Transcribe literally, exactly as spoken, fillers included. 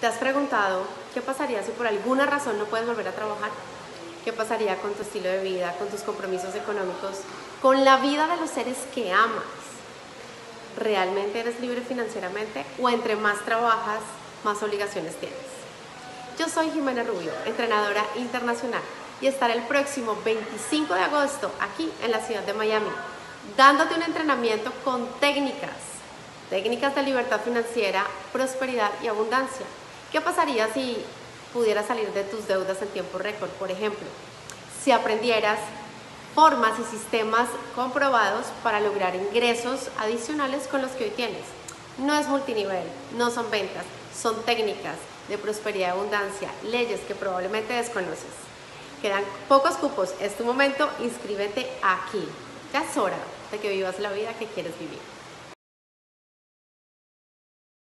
¿Te has preguntado qué pasaría si por alguna razón no puedes volver a trabajar? ¿Qué pasaría con tu estilo de vida, con tus compromisos económicos, con la vida de los seres que amas? ¿Realmente eres libre financieramente o entre más trabajas, más obligaciones tienes? Yo soy Jimena Rubio, entrenadora internacional, y estaré el próximo veinticinco de agosto aquí en la ciudad de Miami, dándote un entrenamiento con técnicas, técnicas de libertad financiera, prosperidad y abundancia. ¿Qué pasaría si pudieras salir de tus deudas en tiempo récord? Por ejemplo, si aprendieras formas y sistemas comprobados para lograr ingresos adicionales con los que hoy tienes. No es multinivel, no son ventas, son técnicas de prosperidad y abundancia, leyes que probablemente desconoces. Quedan pocos cupos, es tu momento, inscríbete aquí. Ya es hora de que vivas la vida que quieres vivir.